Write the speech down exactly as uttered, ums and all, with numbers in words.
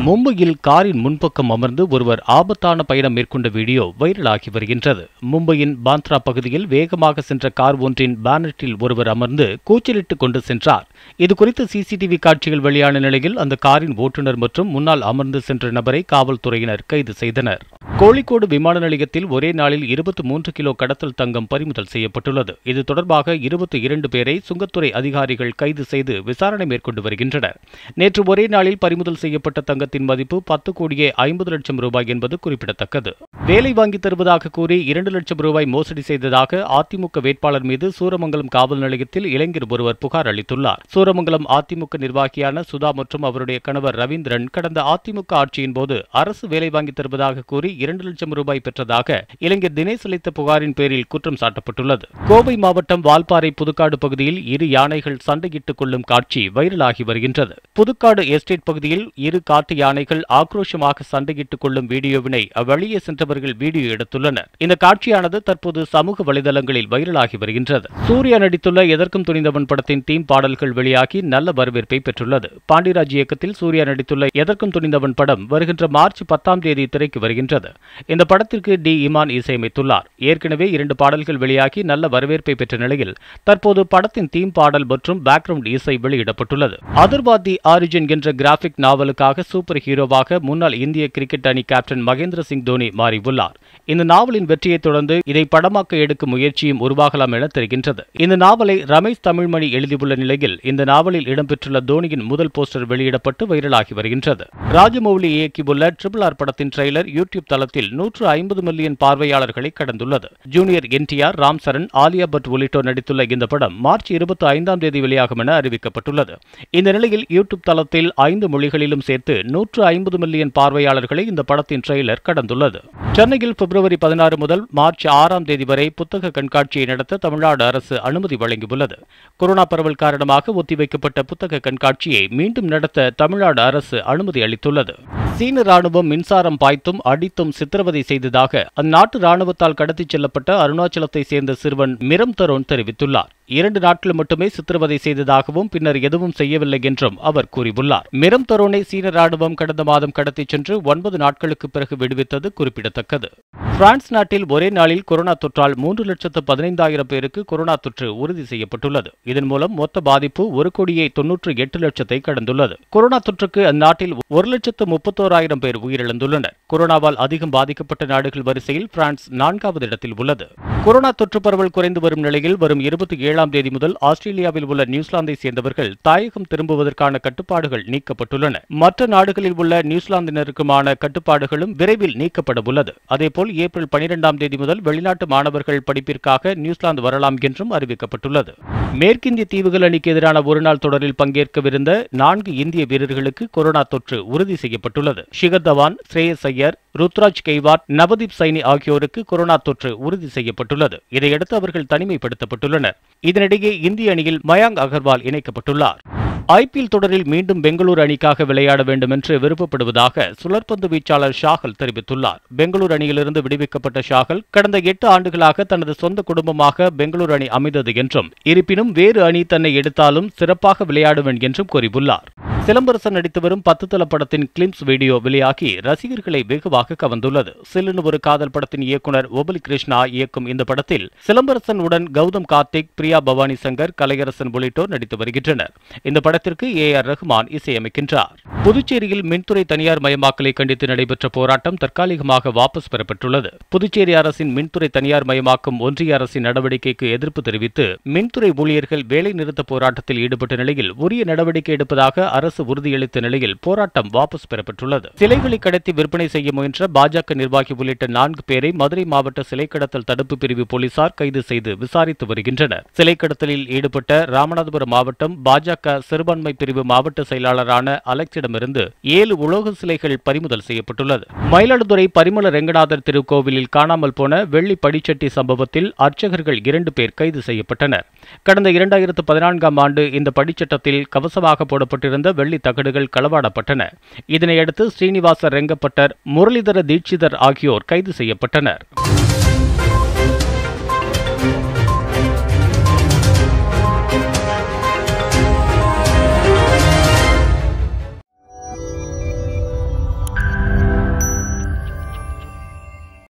மும்பையில் காரின் முன்பக்கம் அமர்ந்து ஒருவர் ஆபத்தான பயணம் மேற்கொண்ட வீடியோ வைரலாகி வருகின்றது. மும்பையின் பாந்த்ரா பகுதியில் வேகமாக சென்ற கார் ஒன்றின் பானட்டில் ஒருவர் அமர்ந்து கூச்சலிட்டுக் கொண்டு சென்றார். இதுகுறித்து சிசிடிவி காட்சிகள் வெளியான நிலையில் அந்த காரின் ஓட்டுநர் மற்றும் முன்னால் அமர்ந்து சென்ற நபரை காவல்துறையினர் கைது செய்தனர். கோழிக்கோடு விமான நிலையத்தில் ஒரே நாளில் இருபத்தி மூன்று கிலோ கடத்தல் தங்கம் பறிமுதல் செய்யப்பட்டுள்ளது. இது தொடர்பாக இருபத்தி இரண்டு பேரை சுங்கத்துறை அதிகாரிகள் கைது செய்து விசாரணை மேற்கொண்டு வருகின்றனர். நேற்று ஒரே நாளில் பறிமுதல் செய்யப்பட்ட தங்கத்தின் மதிப்பு பத்து கோடியே ஐம்பது லட்சம் ரூபாய் என்பது குறிப்பிடத்தக்கது. வேலை வாங்கி தருவதாக கூறி இரண்டு லட்சம் ரூபாய் மோசடி செய்ததாக அதிமுக வேட்பாளர் மீது சூரமங்கலம் காவல் நிலையத்தில் இளைஞர் ஒருவர் புகார் அளித்துள்ளார். சூரமங்கலம் அதிமுக நிர்வாகியான சுதா மற்றும் அவருடைய கணவர் ரவீந்திரன் கடந்த அதிமுக ஆட்சியின் போது அரசு வேலை வாங்கி தருவதாக கூறி இரண்டு லட்சம் ரூபாய் பெற்றதாக இளைஞர் தினேஷ் அளித்த புகாரின் பேரில் குற்றம் சாட்டப்பட்டுள்ளது. கோவை மாவட்டம் வால்பாறை புதுக்காடு பகுதியில் இரு யானைகள் சண்டையிட்டுக் கொள்ளும் காட்சி வைரலாகி வருகின்றது. புதுக்காடு எஸ்டேட் பகுதியில் இரு காட்டு யானைகள் ஆக்ரோஷமாக சண்டையிட்டுக் கொள்ளும் வீடியோவினை அவ்வழியே சென்றவர்கள் வீடியோ எடுத்துள்ளனர். இந்த காட்சியானது தற்போது சமூக வலைதளங்களில் வைரலாகி வருகின்றது. சூர்யா நடித்துள்ள எதற்கும் துணிந்தவன் படத்தின் தீம் பாடல்கள் வெளியாகி நல்ல வரவேற்பை பெற்றுள்ளது. பாண்டிராஜ் இயக்கத்தில் சூர்யா நடித்துள்ள எதற்கும் துணிந்தவன் படம் வருகின்ற மார்ச் பத்தாம் தேதி திரைக்கு வருகின்றது. இந்த படத்திற்கு டி இமான் இசையமைத்துள்ளார். ஏற்கனவே இரண்டு பாடல்கள் வெளியாகி நல்ல வரவேற்பை பெற்ற நிலையில் தற்போது படத்தின் தீம் பாடல் மற்றும் பேக்ரவுண்ட் இசை வெளியிடப்பட்டுள்ளது. அதர்வாத் தி ஆரிஜின் என்ற கிராபிக் நாவலுக்காக சூப்பர் ஹீரோவாக முன்னாள் இந்திய கிரிக்கெட் அணி கேப்டன் மகேந்திர சிங் தோனி மாறியுள்ளார். இந்த நாவலின் வெற்றியை தொடர்ந்து இதை படமாக்க எடுக்கும் முயற்சியும் உருவாகலாம் என தெரிகின்றது. இந்த நாவலை ரமேஷ் தமிழ்மணி எழுதியுள்ள நிலையில் இந்த நாவலில் இடம்பெற்றுள்ள தோனியின் முதல் போஸ்டர் வெளியிடப்பட்டு வைரலாகி வருகின்றது. ராஜமௌலி இயக்கியுள்ள ட்ரிபிள் ஆர் படத்தின் ட்ரெய்லர் யூடியூப் தளத்தில் நூற்று ஐம்பது மில்லியன் பார்வையாளர்களை கடந்துள்ளது. Junior N T R, Ram Charan, Alia Bhatt உள்ளிட்டோர் நடித்துள்ள இந்த படம் மார்ச் இருபத்தி ஐந்தாம் தேதி வெளியாகும் என அறிவிக்கப்பட்டுள்ளது. இந்த நிலையில் யூடியூப் தளத்தில் ஐந்து மொழிகளிலும் சேர்த்து நூற்று ஐம்பது மில்லியன் பார்வையாளர்களை இந்த படத்தின் ட்ரெய்லர் கடந்துள்ளது. சென்னையில் பிப்ரவரி பதினாறு முதல் மார்ச் ஆறாம் தேதி வரை புத்தக கண்காட்சியை நடத்த தமிழ்நாடு அரசு அனுமதி வழங்கியுள்ளது. கொரோனா பரவல் காரணமாக ஒத்திவைக்கப்பட்ட புத்தக கண்காட்சியை மீண்டும் நடத்த தமிழ்நாடு அரசு அனுமதி அளித்துள்ளது. சீன ராணுவம் மின்சாரம் பாய்த்தும் அடித்தும் சித்திரவதை செய்ததாக அந்நாட்டு ராணுவத்தால் கடத்திச் செல்லப்பட்ட அருணாச்சலத்தை சேர்ந்த சிறுவன் மிரம் தரோன் தெரிவித்துள்ளார். இரண்டு நாட்கள் மட்டுமே சித்திரவதை செய்ததாகவும் பின்னர் எதுவும் செய்யவில்லை என்றும் அவர் கூறியுள்ளார். மிரம் தரோனை சீன ராணுவம் கடந்த மாதம் கடத்திச் சென்று ஒன்பது நாட்களுக்கு பிறகு விடுவித்தது குறிப்பிடத்தக்கது. பிரான்ஸ் நாட்டில் ஒரே நாளில் கொரோனா தொற்றால் மூன்று லட்சத்து பதினைந்தாயிரம் பேருக்கு கொரோனா தொற்று உறுதி செய்யப்பட்டுள்ளது. இதன் மூலம் மொத்த பாதிப்பு ஒரு கோடியே தொன்னூற்று எட்டு லட்சத்தை கடந்துள்ளது. கொரோனா தொற்றுக்கு அந்நாட்டில் ஒரு லட்சத்து முப்பத்தோராயிரம் பேர் உயிரிழந்துள்ளனர். கொரோனாவால் அதிகம் பாதிக்கப்பட்ட நாடுகள் வரிசையில் பிரான்ஸ் நான்காவது இடத்தில் உள்ளது. கொரோனா தொற்று பரவல் குறைந்து வரும் நிலையில் வரும் இருபத்தி ஏழாம் தேதி முதல் ஆஸ்திரேலியாவில் உள்ள நியூசிலாந்தை சேர்ந்தவர்கள் தாயகம் திரும்புவதற்கான கட்டுப்பாடுகள் நீக்கப்பட்டுள்ளன. மற்ற நாடுகளில் உள்ள நியூசிலாந்தினருக்குமான கட்டுப்பாடுகளும் விரைவில் நீக்கப்பட உள்ளது. அதேபோல் ஏப்ரல் பனிரெண்டாம் தேதி முதல் வெளிநாட்டு மாணவர்கள் படிப்பிற்காக நியூசிலாந்து வரலாம் என்றும் அறிவிக்கப்பட்டுள்ளது. மேற்கிந்திய தீவுகள் அணிக்கு எதிரான ஒருநாள் தொடரில் பங்கேற்கவிருந்த நான்கு இந்திய வீரர்களுக்கு கொரோனா தொற்று உறுதி செய்யப்பட்டுள்ளது. ஷிகர் தவான், ஸ்ரேயஸ் ஐயர், ருத்ராஜ் கெய்வாட், நவதீப் சைனி ஆகியோருக்கு கொரோனா தொற்று உறுதி செய்யப்பட்டுள்ளது. இதையடுத்து அவர்கள் தனிமைப்படுத்தப்பட்டுள்ளனர். இதனிடையே இந்திய அணியில் மயாங்க் அகர்வால் இணைக்கப்பட்டுள்ளார். ஐ பி எல் தொடரில் மீண்டும் பெங்களூரு அணிக்காக விளையாட வேண்டும் என்று விருப்பப்படுவதாக சுழற்பந்து வீச்சாளர் ஷாகல் தெரிவித்துள்ளார். பெங்களூரு அணியிலிருந்து விடுவிக்கப்பட்ட ஷாகல் கடந்த எட்டு ஆண்டுகளாக தனது சொந்த குடும்பமாக பெங்களூரு அணி அமைந்தது என்றும் இருப்பினும் வேறு அணி தன்னை எடுத்தாலும் சிறப்பாக விளையாடுவேன் என்றும் கூறியுள்ளார். சிலம்பரசன் நடித்து வரும் பத்து தல படத்தின் கிளிம்ஸ் வீடியோ வெளியாகி ரசிகர்களை வெகுவாக கவர்ந்துள்ளது. சில்லுன்னு ஒரு காதல் படத்தின் இயக்குனர் ஒபலி கிருஷ்ணா இயக்கும் இந்த படத்தில் சிலம்பரசன் உடன் கௌதம் கார்த்திக், பிரியா பவானி சங்கர், கலையரசன் உள்ளிட்டோர் நடித்து வருகின்றனர். இந்த படத்திற்கு ஏ ஆர் ரஹ்மான் இசையமைக்கின்றார். புதுச்சேரியில் மின்துறை தனியார் மயமாக்கலை கண்டித்து நடைபெற்ற போராட்டம் தற்காலிகமாக வாபஸ் பெறப்பட்டுள்ளது. புதுச்சேரி அரசின் மின்துறை தனியார் மயமாக்கும் ஒன்றிய அரசின் நடவடிக்கைக்கு எதிர்ப்பு தெரிவித்து மின்துறை ஊழியர்கள் வேலை நிறுத்த போராட்டத்தில் ஈடுபட்ட நிலையில் உரிய நடவடிக்கை எடுப்பதாக அரசு உறுதியளித்த நிலையில் போராட்டம் வாபஸ் பெறப்பட்டுள்ளது. சிலைகளை கடத்தி விற்பனை செய்ய முயன்ற பாஜக நிர்வாகி உள்ளிட்ட நான்கு பேரை மதுரை மாவட்ட சிலை கடத்தல் தடுப்பு பிரிவு போலீசார் கைது செய்து விசாரித்து வருகின்றனர். சிலை கடத்தலில் ஈடுபட்ட ராமநாதபுரம் மாவட்டம் பாஜக சிறுபான்மை பிரிவு மாவட்ட செயலாளரான அலெக்சிடமிருந்து ஏழு உலோக சிலைகள் பறிமுதல் செய்யப்பட்டுள்ளது. மயிலாடுதுறை பரிமள ரெங்கநாதர் திருக்கோவிலில் காணாமல் போன வெள்ளி படிச்சட்டி சம்பவத்தில் அர்ச்சகர்கள் இரண்டு பேர் கைது செய்யப்பட்டனர். கடந்த இரண்டாயிரத்து பதினான்காம் ஆண்டு இந்த படிச்சட்டத்தில் கவசமாக போடப்பட்டிருந்த வெள்ளி தகடுகள் களவாடப்பட்டன. இதனையடுத்து ஸ்ரீனிவாச ரெங்கப்பட்டர், முரளிதர தீட்சிதர் ஆகியோர் கைது செய்யப்பட்டனர்.